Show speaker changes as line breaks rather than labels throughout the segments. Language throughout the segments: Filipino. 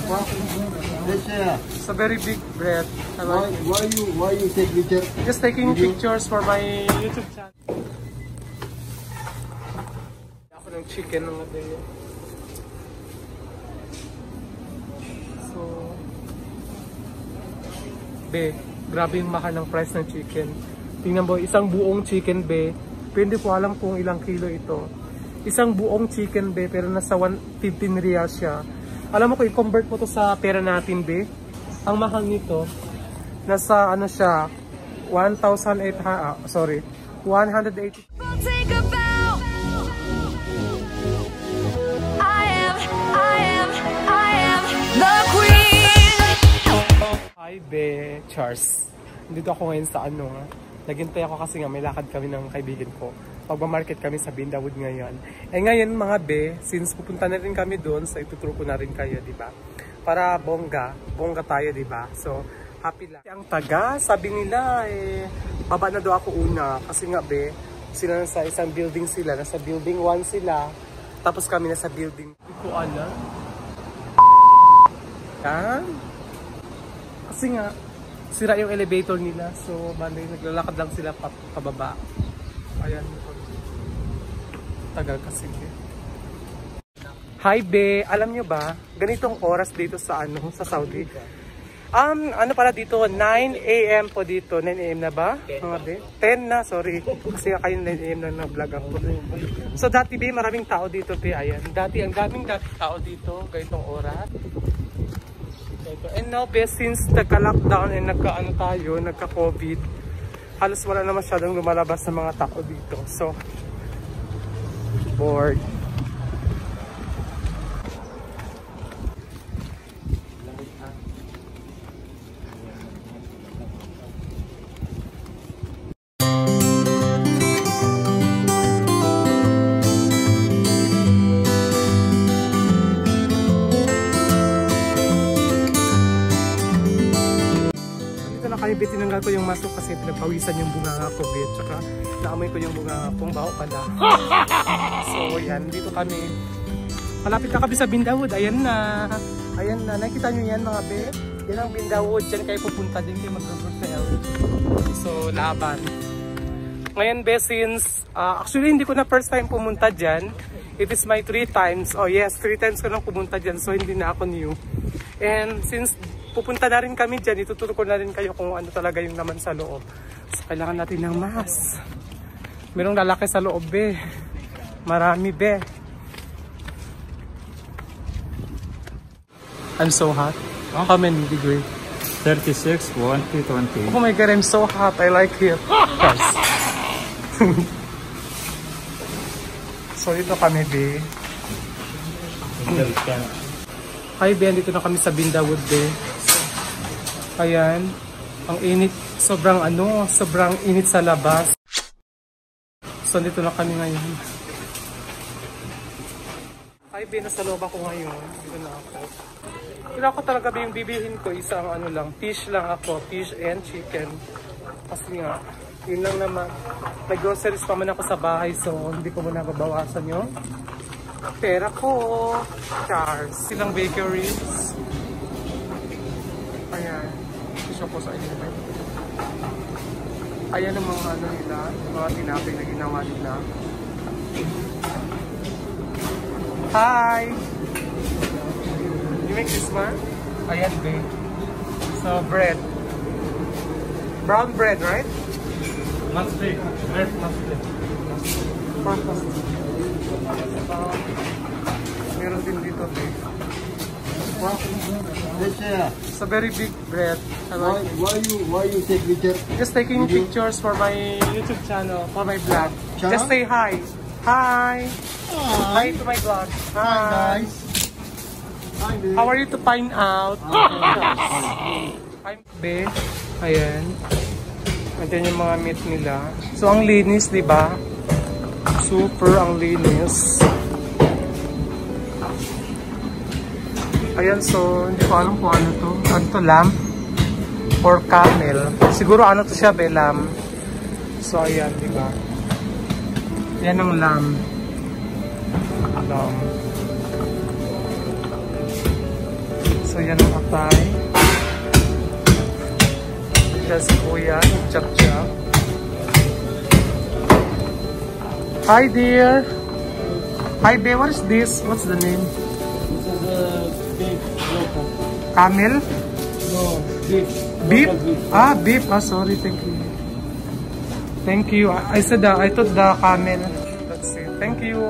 It's a very big bread.
Why you take picture?
Just taking pictures for my YouTube channel. Ako ng chicken ng gabi. So, grabe yung mahal ng price ng chicken. Tingnan mo, isang buong chicken hindi ko alam kung ilang kilo ito. Isang buong chicken pero nasa 115 real siya. Alam mo kung i-convert mo to sa pera natin ang mahal nito nasa ano siya 1,800 180. Hi Charles. Dito ako ngayon sa naghintay ako kasi nga may lakad kami ng kaibigan ko. Pagmamarket kami sa Bindawood ngayon. Ngayon mga since pupunta na rin kami doon, so ituturo ko na rin kayo, di ba? Para bongga tayo, di ba? So, happy lang. Ang taga, sabi nila, baba na daw ako una. Kasi nga sila nasa isang building sila. Nasa building 1 sila. Tapos kami nasa building. Hindi ko alam. Yan. Kasi nga, sira yung elevator nila. So, naglalakad lang sila pababa. Ayan. Tagal kasi. Hi alam nyo ba, ganitong oras dito sa sa Saudi? Pala dito, 9 AM po dito. 9 AM na ba? 10 na, sorry. Kasi kayo 9 AM na nag-vlog ako. So dati maraming tao dito ayan. Dati ang daming tao dito, ganitong oras. And now since nagka-lockdown and nagka-COVID, halos wala na masyadong lumalabas sa mga tao dito. So, bored. Tinanggal ko yung mask kasi pinagpawisan yung bunganga ko, tsaka naamoy ko yung bunganga kong baho pala. So yan, dito kami. Malapit na kami sa Bindawood. Ayan na. Nakikita nyo yan mga yan ang Bindawood. Diyan kayo pupunta, din kayo mag-hotel. So laban. Ngayon since actually hindi ko na first time pumunta dyan. It is my 3 times. Oh yes, 3 times ko nang pumunta dyan. So hindi na ako new. And since pupunta na rin kami dyan, ituturo ko na rin kayo kung ano talaga yung naman sa loob. So, kailangan natin ng mask. Merong lalaki sa loob Marami I'm so hot. How many degree?
36, 120.
Oh my god, I'm so hot. I like it. So, dito kami Hi dito na kami sa Bindawood Ayan, ang init, sobrang init sa labas. So dito na kami ngayon. Hi nasa loob ako ngayon. Dito na ako. Pero ako talaga yung bibilhin ko, isang fish lang ako, fish and chicken. Kasi nga, yun lang naman. Nag-groceries pa man ako sa bahay, so hindi ko muna babawasan yung pera ko. Charles. Silang bakeries. Ayan. Show ko sa inyo. Ayan ang mga nila, mga tinapay na ginawa nila. Hi! You make this one? Ayan So bread. Brown bread, right?
Must be.
Meron din dito It's a very big bread.
Why you take picture?
Just taking pictures for my YouTube channel, for my vlog. Just say hi. Hi. Hi to my vlog. Hi guys. How are you to find out? I'm Ayan. Andiyan yung mga meat nila. So ang linis, di ba? Super ang linis. Ayan, so hindi ko alam kung ano to. Ano to, lamb? Or camel? Siguro ano to siya, lamb. So ayan, di ba? Yan ang lamb. So So yan ang atay. Siya si Kuya, chap-chap. Hi dear! Hi babe, what is this? What's the name?
This is beef.
Camel?
No, beef.
Beef?
Local beef.
Ah, beef. Ah, sorry. Thank you. Thank you. I said I thought the camel. That's it. Thank you.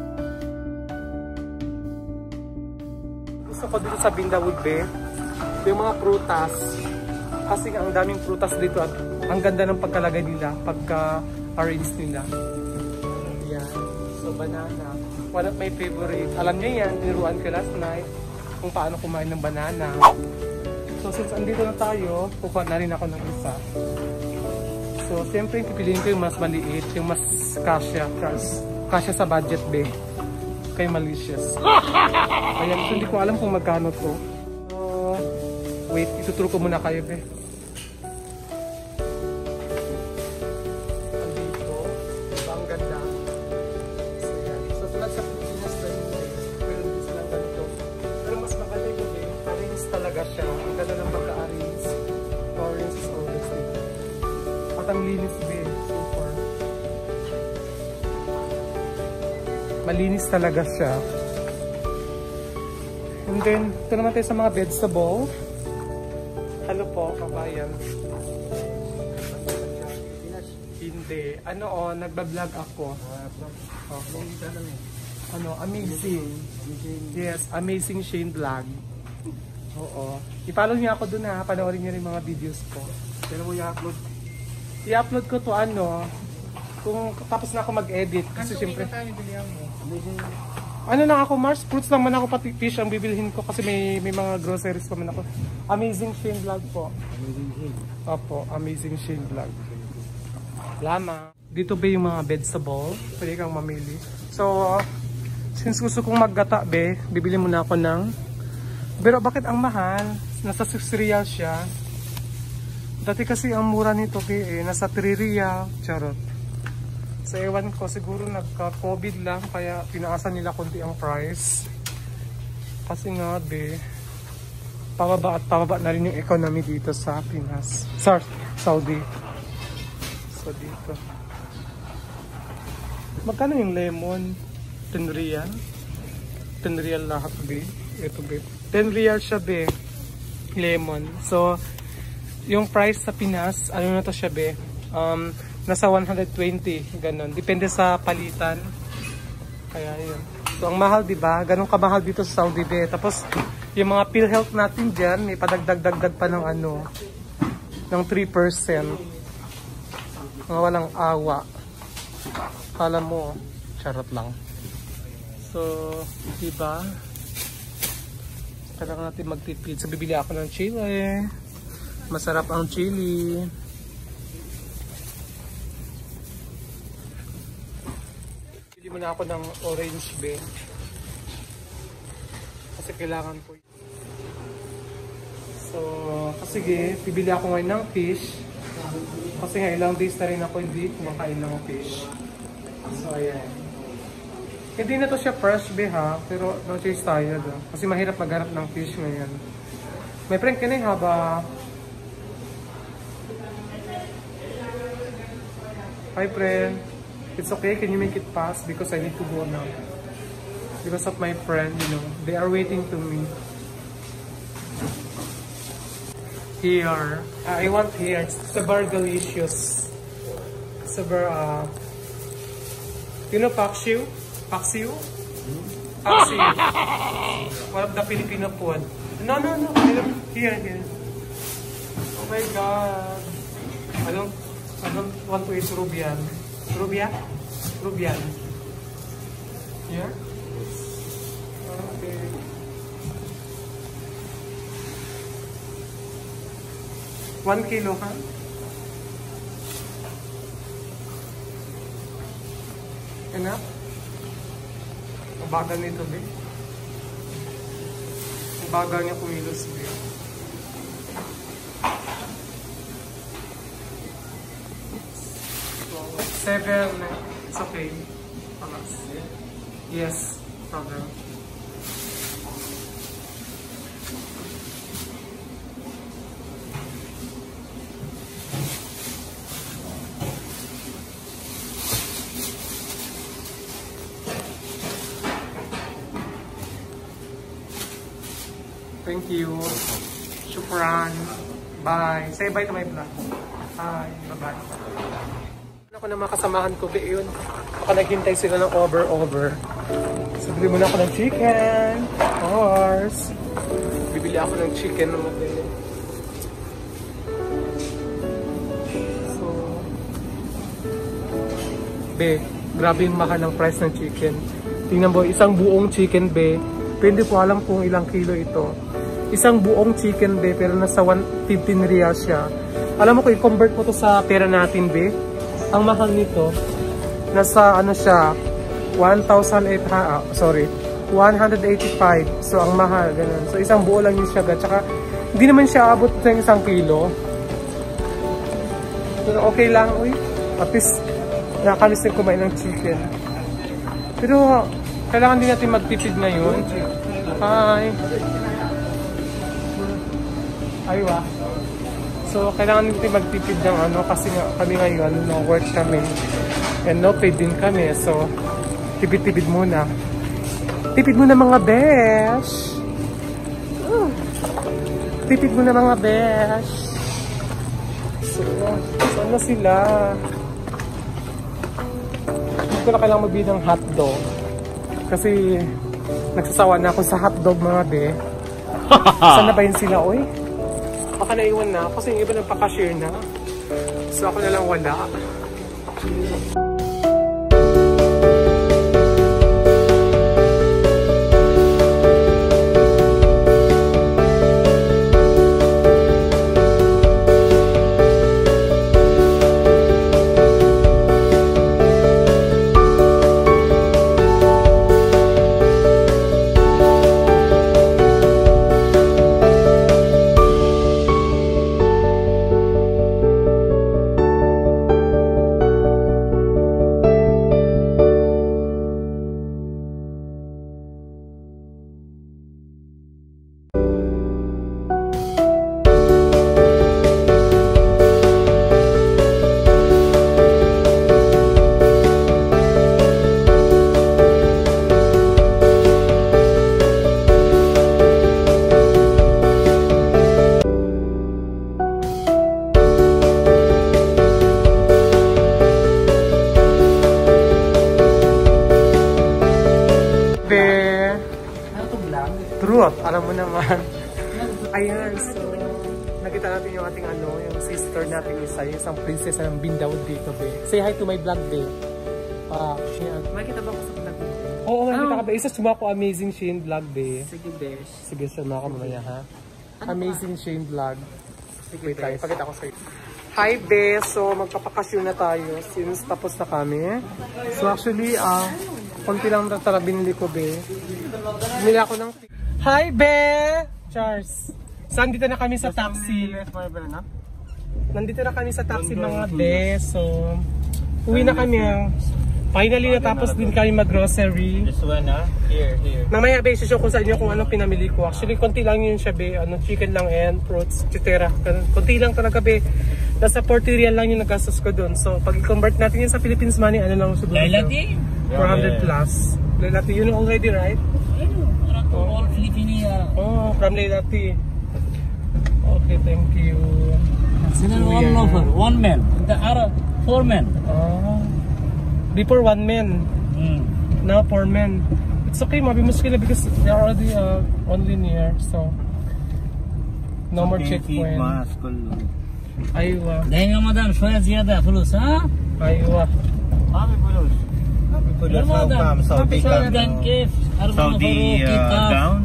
Gusto ko dito sa Bindawood Bay, yung mga prutas. Kasi ang daming prutas dito at ang ganda ng pagkalagay nila, pagka-arrange nila. Yan. So, banana. One of my favorite. Alam niyo yan, tinuruan ko last night kung paano kumain ng banana. So, since andito na tayo, kukuha na rin ako ng isa. So, siyempre, pipiliin ko yung mas maliit, yung mas kasya sa budget be. Kay malicious. Ayan, so hindi ko alam kung magkano to. So, wait, ituturo ko muna kayo be. Andito, ang ganda. So, yan. So, tulad sa Pilipinas na yun, pero hindi silang ganito. Pero mas maganda yun be, arrange talaga siya. Ang ganda ng pagka-arrange. Orange is always dito. At ang linis be, super. Malinis talaga siya. And then, ito naman tayo sa mga vegetable. Hello po, kabayan. Hindi. Ano nagbablog ako. Amazing. Yes, Amazing Shane Vlog. Oo. I-follow niyo ako dun ha. Panoorin niyo rin mga videos ko.
Pero mo i-upload.
I-upload ko to kung tapos na ako mag-edit. Kasi syempre, ano lang ako, Mars, fruits lang man ako, pati fish ang bibilhin ko kasi may mga groceries pa man ako. Amazing Shane Vlog po.
Amazing Shane.
Opo, Amazing Shane Vlog. Lama. Dito ba yung mga vegetable? Pwede kang mamili. So, since gusto kong maggata be, bibili muna ako ng... Pero bakit ang mahal? Nasa 6 real siya. Dati kasi ang mura nito be, nasa 3 real. Charot. So ewan ko, siguro nagka-COVID lang kaya pinaasan nila konti ang price. Kasi nga be, pababa at pababa na rin yung economy dito sa Pinas. Saudi. So dito. Magkano yung lemon? 10 real? 10 real lahat be. Ito be. 10 real siya be. Lemon. So, yung price sa Pinas, ano na to siya be? Nasa 120, ganun. Depende sa palitan. Kaya yun. So, ang mahal, diba? Ganun kamahal dito sa Saudi be. Tapos, yung mga PhilHealth natin dyan, may padagdag-dagdag pa ng ng 3%. Mga walang awa. Kala mo, charot lang. So, diba? Kailangan natin magtipid. So, bibili ako ng chili. Masarap ang chili. Bili muna ako ng orange be. Kasi kailangan ko. So, sige, bibili ako ngayon ng fish. Kasi nga ilang days na rin ako hindi kumakain ng fish. So, ayan. Hindi na to siya fresh be ha, pero no choice tayo do. Kasi mahirap maghanap ng fish ngayon. May friend ka na haba. Hi friend, it's okay, can you make it fast because I need to go now. Because of my friend, you know, they are waiting to me. Here, I want here, it's super delicious. Super, you know paksiw? Paksiw? Paksiw. One of the Filipino food. No. Here. Oh my God. I don't want to eat Rubian. Rubian. Here? Okay. One kilo, ha? Enough? Ang bagal nito, be. Ang bagal niya kumilos, be. So, 7. It's okay. Yes, problem. Thank you. Shukran. Bye. Say bye to my vlog. Hi. Bye-bye. Ako na mga kasamahan ko, yun. Baka naghintay sila ng over. So, bili muna ako ng chicken. Of course. Bibili ako ng chicken na mabili. So, grabe yung mahal ng price ng chicken. Tingnan mo, isang buong chicken, Hindi ko alam kung ilang kilo ito. Isang buong chicken, pero nasa 115 real siya. Alam mo ko, i-convert mo to sa pera natin, Ang mahal nito, nasa ano siya, 185. So, ang mahal, ganun. So, isang buo lang yung siya. Tsaka, hindi naman siya abot ng 1 kilo. Pero okay lang, At least, nakakalis din kumain ng chicken. Pero, kailangan din natin magtipid ngayon. Hi! Aywa. So, kailangan natin magtipid ng kasi kami ngayon, no work kami. And no paid din kami. So, tipid-tipid muna. Tipid muna mga besh! Tipid muna mga besh! So, saan na sila? Hindi ko na kailangan magbili ng hotdog. Kasi, nagsasawa na ako sa hotdog mga Saan na ba yun sila, Baka naiwan na ako kasi yung iba nagpaka-share na. So ako na lang wala. Truth, alam mo naman. Ayan, so nakita natin yung ating yung sister natin isa, yung isang princess ng Bindaud dito, Say hi to my vlog, Makikita ba ako sa vlog mo? Oo, makikita ka, Isa suma ko Amazing Shane vlog,
Sige, besh.
Sige, suma ko mamaya, ha? Amazing Shane vlog. Sige, wait tayo, pakita ko sa'yo. Hi, So magpapakasyon na tayo since tapos na kami. So actually, konti lang na binili ko, Bumili ako ng... Hi, Charles! So, nandito na kami sa taxi. Nandito na kami sa taxi, mga So, uwi na kami. Finally, natapos din kami mag-grocery.
This one, Here.
Mamaya, show ko sa inyo kung anong pinamili ko. Actually, konti lang yun siya, chicken lang and fruits, etc. Konti lang talaga, Nasa 40 real lang yung nagastos ko doon. So, pag i-convert natin yun sa Philippines money, lang siguro?
Lailati?
400 plus. Lailati, you know already, right?
All Filipino.
From Lailati. Okay, thank you.
One lover, 1 man. The other 4 men.
Before 1 man. Now 4 men. It's okay, mabimuskila because they are already only near. So, no more checkpoint. Aywa.
Dahil nga madam, shoya ziyada, fulus, ha?
Aywa.
Saudi down.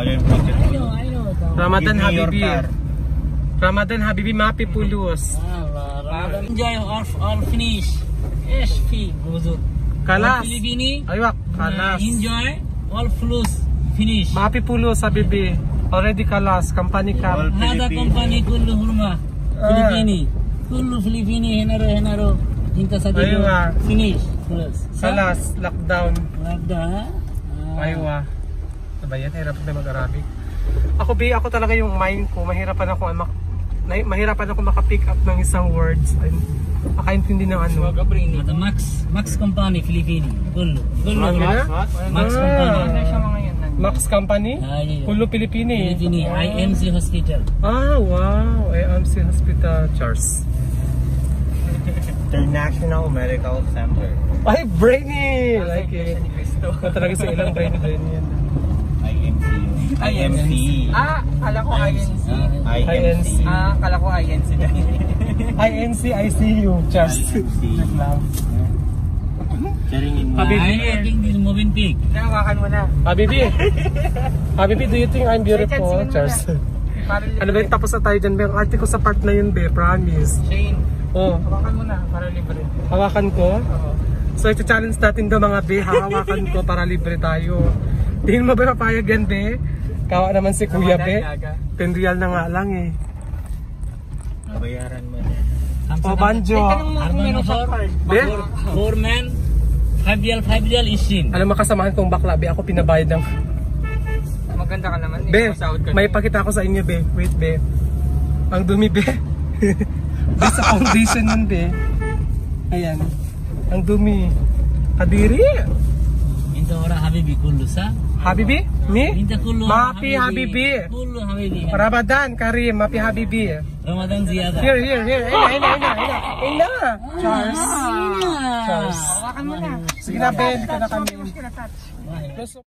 Ramadan Habibi. Ramadan Habibi mapi pulus.
Enjoy all finish. SP buzur.
Kalas.
Filipini.
Aywa, kalas.
Enjoy all fulus finish.
Mapi pulus Habibi. Already kalas, company card.
Hada company kullu hurma. Filipini. Kullu Filipini henaro. Hinta sa dito. Finish.
Kalas, lockdown.
Lockdown,
Aywa. Sabayan, hirap na mag-Arabic. Ako talaga yung mind ko, mahirapan ako maka-pick up ng isang words. Makaintindi ng
Max Company, Filipino. Kullu.
Max
Company.
Max Company?
Iya.
Hulu Pilipini?
Pilipini, IMC Hospital.
Ah, wow. IMC Hospital, Charles.
International Medical Center.
Ay, brainy! Like it. Talaga sa ilang brainy yan.
IMC.
Kala ko INC.
IMC.
Kala ko INC.
INC, ICU, Charles. Habibi.
I think this moving pig.
Hawakan mo na.
Habibi. Habibi, do you think I'm beautiful, Charles? Ano ba yung tapos na tayo dyan? May arte ko sa part na yun, be. Promise.
Shane,
Oh,
hawakan mo na para libre.
hawakan ko?
Oo.
So, ito-challenge natin daw mga be. Hawakan ko para libre tayo. Tingin mo ba mapayag yan, be? Kawa naman si Kuya, be. Penreal na nga lang eh.
Bayaran mo.
O, banjo. Be?
4 men, 5 real isin.
Alam mo, kasamahan kong bakla, be. Ako pinabayad ng...
Maganda ka naman.
Be, may pakita ko sa inyo, be. Wait, be. Ang dumi, be. Be, sa foundation nun, be. Ayan. Ang dumi. Kadiri.
Minta orang Habibi kullu sa.
Habibi? Me?
Minta kullu.
Mafi Habibi.
Kullu Habibi.
Ramadan, Karim. Mafi Habibi.
Ramadan ziyada.
Here. Ina. Charles. Charles.
Hawakan mo na.
Sige na, Ben. Ito na kami.
Touch.
Plus,